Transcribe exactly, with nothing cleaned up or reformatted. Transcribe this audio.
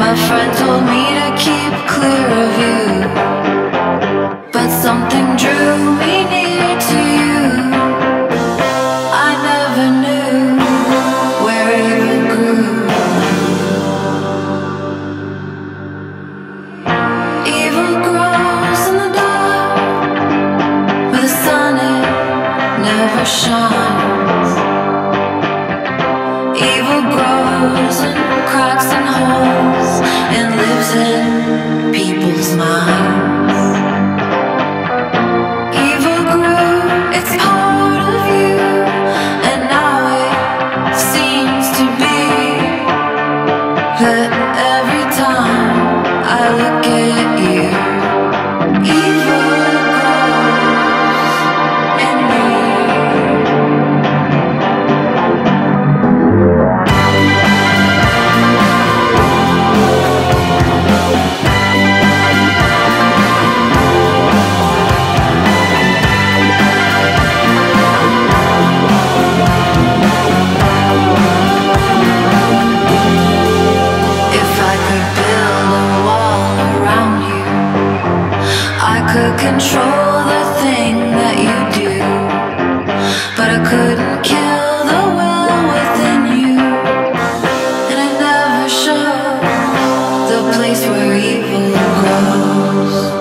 A friend told me to keep clear of you, but something drew me near to you. I never knew where evil grew. Evil grows in the dark, where the sun it never shines. Evil grows in cracks and holes and lives in people's minds. Evil grew, it's part of you, and now it seems to be that every time I look at you, evil grows in me. Control the thing that you do, but I couldn't kill the will within you, and it never showed the place where evil grows.